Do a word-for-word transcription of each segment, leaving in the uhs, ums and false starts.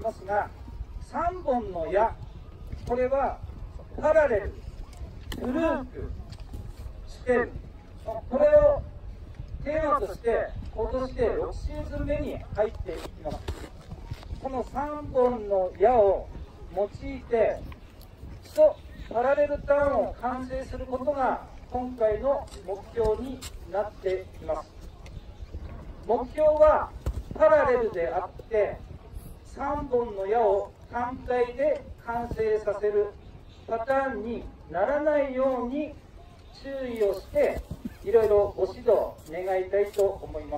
ますが、さんぼんの矢、これはパラレル、グループ、視点、これをテーマとして、今年でろくシーズン目に入っていきます。このさんぼんの矢を用いて、基礎パラレルターンを完成することが今回の目標になっています。目標はパラレルであって、さんぼんの矢を単体で完成させるパターンにならないように注意をして、いろいろご指導願いたいと思います。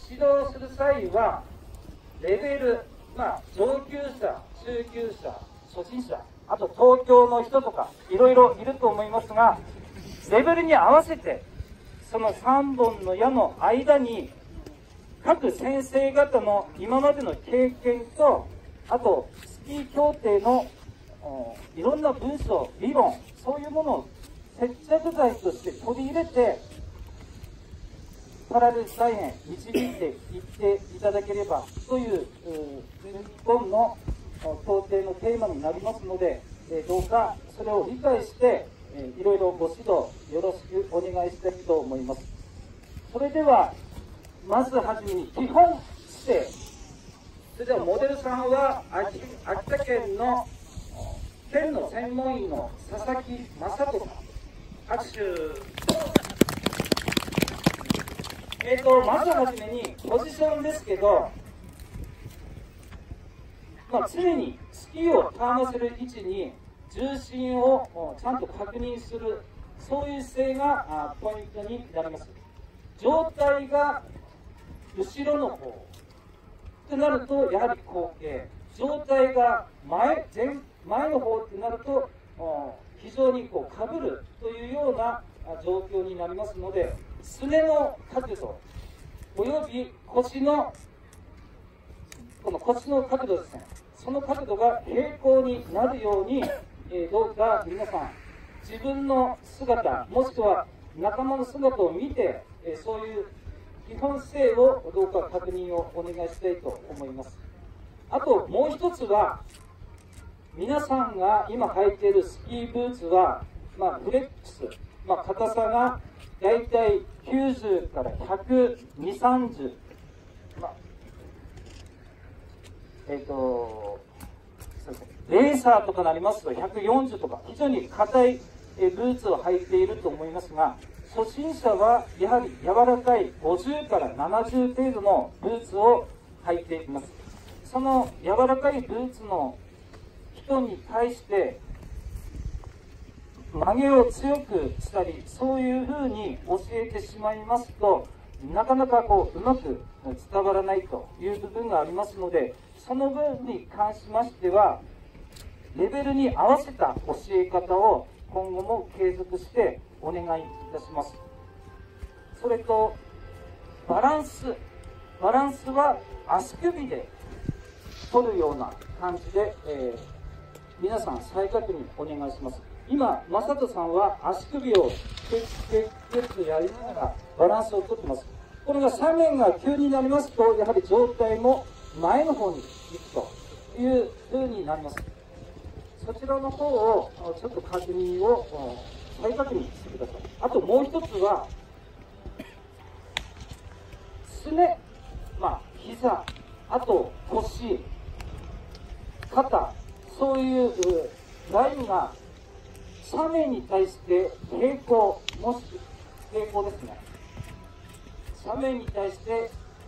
指導する際は、レベル、まあ、上級者、中級者、初心者、あと東京の人とか、いろいろいると思いますが、レベルに合わせて、そのさんぼんの矢の間に、各先生方の今までの経験と、あと、スキー協定のいろんな文章、理論、そういうものを接着剤として取り入れて、パラレル大変導いていっていただければという、日本の協定のテーマになりますので、どうかそれを理解して、いろいろご指導よろしくお願いしたいと思います。それでは、まずはじめに基本姿勢。それではモデルさんは秋秋田県の県の専門医の佐々木正人さん。拍手。えーと、まずはじめにポジションですけど、まあ、常にスキーをターンする位置に重心をちゃんと確認する、そういう姿勢がポイントになります。上体が後ろの方となると、やはり後傾、上体が前、前、前の方となると、非常にこうかぶるというような状況になりますので、すねの角度、および腰の、この腰の角度ですね、その角度が平行になるように、えー、どうか皆さん、自分の姿、もしくは仲間の姿を見て、えー、そういう基本姿勢をどうか確認をお願いしたいと思います。あともう一つは、皆さんが今履いているスキーブーツは、まあ、フレックス、まあ、硬さがだいたいきゅうじゅうからひゃくにじゅう、さんじゅう、まあ、えっ、ー、と、レーサーとかなりますとひゃくよんじゅうとか、非常に硬いブーツを履いていると思いますが、初心者はやはり柔らかいごじゅうからななじゅう程度のブーツを履いています。その柔らかいブーツの人に対して曲げを強くしたり、そういうふうに教えてしまいますと、なかなかこううまく伝わらないという部分がありますので、その分に関しましては、レベルに合わせた教え方を今後も継続してお願いいたします。それと、バランス。バランスは足首で取るような感じで、えー、皆さん再確認お願いします。今、正人さんは足首をキュッキュッキュッとやりながらバランスをとってます。これが斜面が急になりますと、やはり上体も前の方に行くというふうになります。そちらの方をちょっと確認を再確認してください。あともう一つは、すね、まあ、膝、あと腰、肩、そういうラインが斜面に対して平行、もし平行ですね。斜面に対して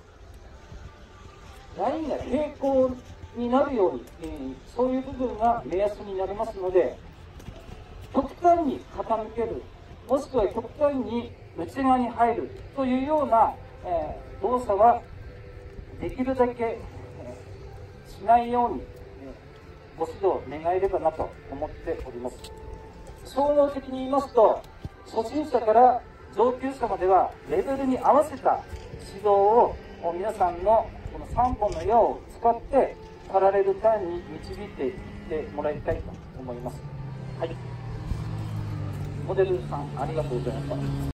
ラインが平行になるように、えー、そういう部分が目安になりますので、極端に傾ける、もしくは極端に内側に入るというような、えー、動作はできるだけ、えー、しないように、えー、ご指導願えればなと思っております。総合的に言いますと、初心者から上級者まではレベルに合わせた指導を皆さんのこのさんぼんの矢を使ってパラレルターンに導いていってもらいたいと思います。はい。モデルさん、ありがとうございました。